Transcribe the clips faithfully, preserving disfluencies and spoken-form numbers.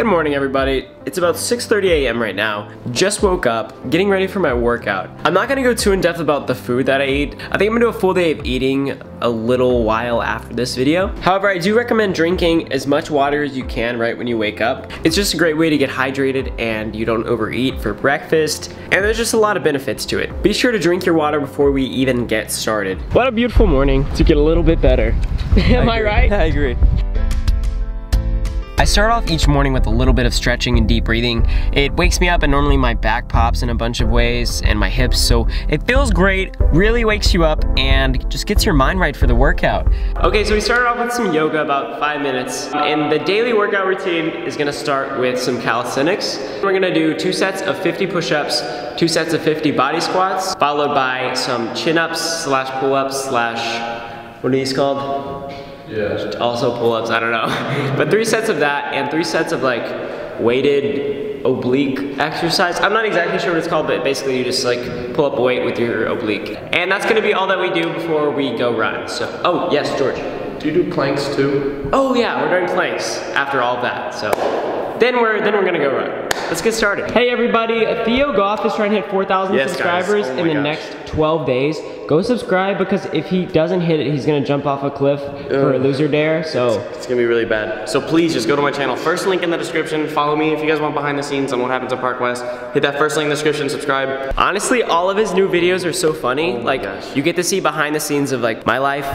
Good morning, everybody. It's about six thirty a m right now. Just woke up, getting ready for my workout. I'm not gonna go too in depth about the food that I ate. I think I'm gonna do a full day of eating a little while after this video. However, I do recommend drinking as much water as you can right when you wake up. It's just a great way to get hydrated and you don't overeat for breakfast. And there's just a lot of benefits to it. Be sure to drink your water before we even get started. What a beautiful morning to get a little bit better. Am I, I right? I agree. I start off each morning with a little bit of stretching and deep breathing. It wakes me up and normally my back pops in a bunch of ways and my hips, so it feels great, really wakes you up and just gets your mind right for the workout. Okay, so we started off with some yoga, about five minutes. And the daily workout routine is gonna start with some calisthenics. We're gonna do two sets of fifty push-ups, two sets of fifty body squats, followed by some chin-ups slash pull-ups slash, what are these called? Yeah. Also pull-ups, I don't know. But three sets of that and three sets of like weighted oblique exercise. I'm not exactly sure what it's called, but basically you just like pull up a weight with your oblique. And that's gonna be all that we do before we go run. So, oh yes, George. Do you do planks too? Oh yeah, we're doing planks after all of that. So then we're then we're gonna go run. Let's get started. Hey everybody, Theo Goff is trying to hit four thousand yes, subscribers oh in the gosh. next twelve days. Go subscribe because if he doesn't hit it, he's gonna jump off a cliff Ugh. for a loser dare, so. It's, it's gonna be really bad. So please just go to my channel. First link in the description. Follow me if you guys want behind the scenes on what happens at Park West. Hit that first link in the description, subscribe. Honestly, all of his new videos are so funny. Oh like, gosh. you get to see behind the scenes of like my life,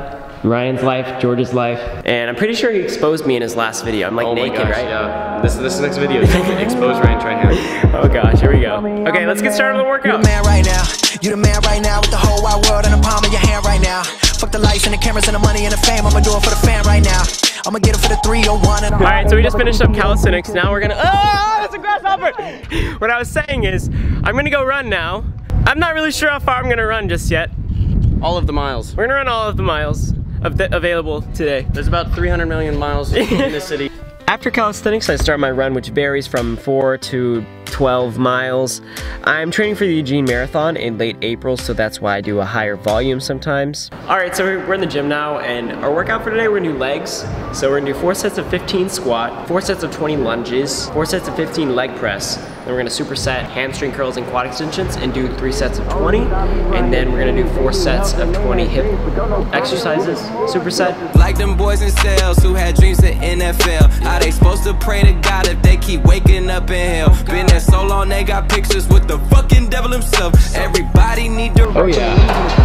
Ryan's life, George's life, and I'm pretty sure he exposed me in his last video. I'm like oh naked, gosh, right? Yeah. This this next video is expose Ryan Trahan. Oh gosh, here we go. Okay, let's get started with the workout. You the man right now. You the man right now with the whole wide world in the palm of your hand right now. Fuck the lights and the cameras and the money and the fame. I'ma do it for the fan right now. I'ma get it for the three oh one. And all right, so we just finished up calisthenics. Now we're gonna. Oh, that's a grasshopper. What I was saying is, I'm gonna go run now. I'm not really sure how far I'm gonna run just yet. All of the miles. We're gonna run all of the miles of the available today. There's about three hundred million miles in this city. After calisthenics, I start my run, which varies from four to twelve miles. I'm training for the Eugene Marathon in late April, so that's why I do a higher volume sometimes. All right, so we're in the gym now, and our workout for today, we're gonna do legs. So we're gonna do four sets of fifteen squat, four sets of twenty lunges, four sets of fifteen leg press. Then we're gonna superset hamstring curls and quad extensions and do three sets of twenty. And then we're gonna do four sets of twenty hip exercises, superset. Like them boys in sales who had dreams of N F L. How they supposed to pray to God if they keep waking up in hell? Been there so long they got pictures with the fucking devil himself. Everybody need to. Oh yeah.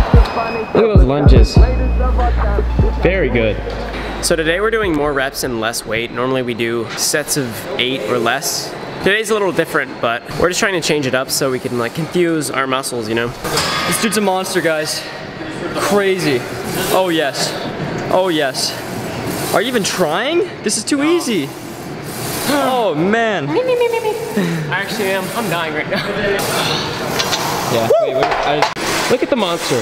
Look at those lunges. Very good. So today we're doing more reps and less weight. Normally we do sets of eight or less. Today's a little different, but we're just trying to change it up so we can like confuse our muscles, you know? This dude's a monster, guys. Crazy. Oh yes. Oh yes. Are you even trying? This is too easy. Oh man. I actually am. I'm dying right now. Yeah. Wait, wait, I just, look at the monster.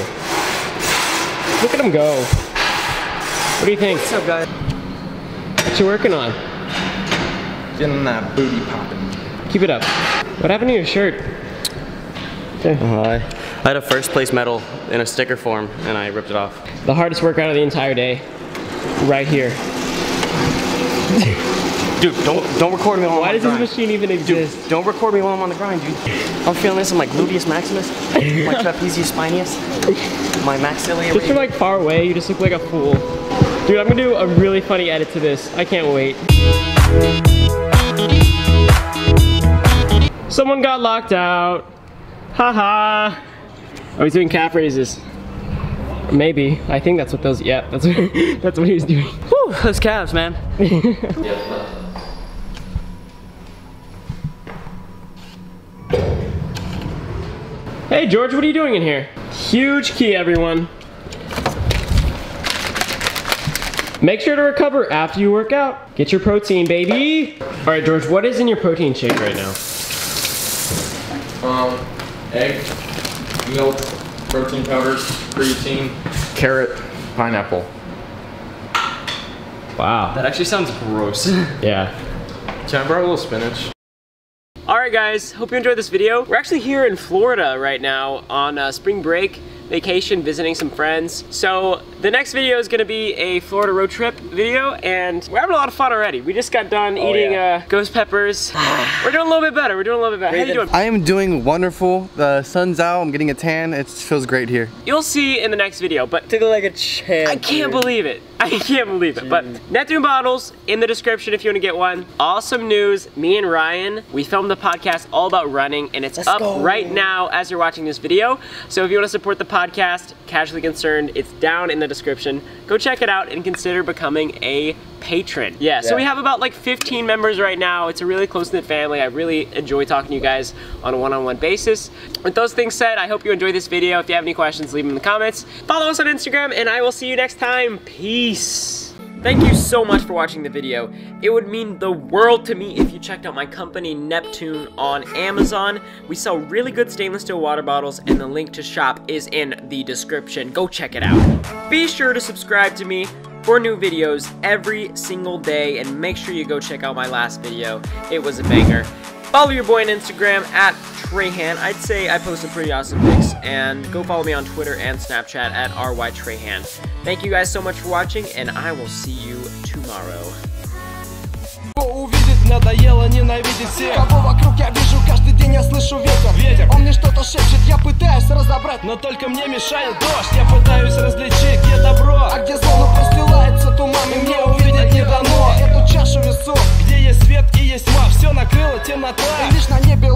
Look at him go. What do you think? What's up, guys? What you working on? Getting that booty popping. Keep it up. What happened to your shirt? Okay. Uh, I had a first place medal in a sticker form and I ripped it off. The hardest workout of the entire day. Right here. Dude, don't don't record me while Why I'm on does the this grind. machine even exist? Dude, don't record me while I'm on the grind, dude. I'm feeling this in my gluteus maximus, my trapezius spinius, my maxilla. Just from like far away, you just look like a fool. Dude, I'm gonna do a really funny edit to this. I can't wait. Someone got locked out. Haha. Oh, he's doing calf raises. Maybe. I think that's what those, yeah, that's what, that's what he was doing. Whew, those calves, man. Hey George, what are you doing in here? Huge key, everyone. Make sure to recover after you work out. Get your protein, baby. All right, George, what is in your protein shake right now? Um, egg, milk, protein powders, creatine, carrot, pineapple. Wow. That actually sounds gross. Yeah. Can I borrow a little spinach? All right, guys, hope you enjoyed this video. We're actually here in Florida right now on uh, spring break. vacation, visiting some friends. So the next video is gonna be a Florida road trip video, and we're having a lot of fun already. We just got done oh, eating yeah. uh, ghost peppers. We're doing a little bit better. We're doing a little bit better. How you doing? I am doing wonderful. The sun's out. I'm getting a tan. It feels great here. You'll see in the next video, but took like a champ. I can't dude. believe it. I can't believe it. But Neptune bottles in the description if you want to get one. Awesome news. Me and Ryan, we filmed the podcast all about running, and it's Let's up go. right now as you're watching this video. So if you want to support the podcast, Casually Concerned, it's down in the description. Go check it out and consider becoming a patron. Yeah, yeah, so we have about like fifteen members right now. It's a really close-knit family. I really enjoy talking to you guys on a one-on-one basis. With those things said, I hope you enjoyed this video. If you have any questions, leave them in the comments. Follow us on Instagram, and I will see you next time. Peace. Thank you so much for watching the video. It would mean the world to me if you checked out my company Neptune on Amazon. We sell really good stainless steel water bottles, and the link to shop is in the description. Go check it out. Be sure to subscribe to me for new videos every single day, and make sure you go check out my last video. It was a banger. Follow your boy on Instagram at Trahan. I'd say I post some pretty awesome pics, and go follow me on Twitter and Snapchat at R Y Trahan. Thank you guys so much for watching, and I will see you tomorrow. Увидеть надоело ненавидеть всех. Кого вокруг я вижу, каждый день я слышу ветер. Ветер, он мне что-то шепчет, я пытаюсь разобрать, но только мне мешает дождь. Я пытаюсь различить, где добро, а где зло, но простилается туман, и мне увидеть не дано эту чашу весов, где есть свет и есть тьма, все накрыло темнота, и лишь на небе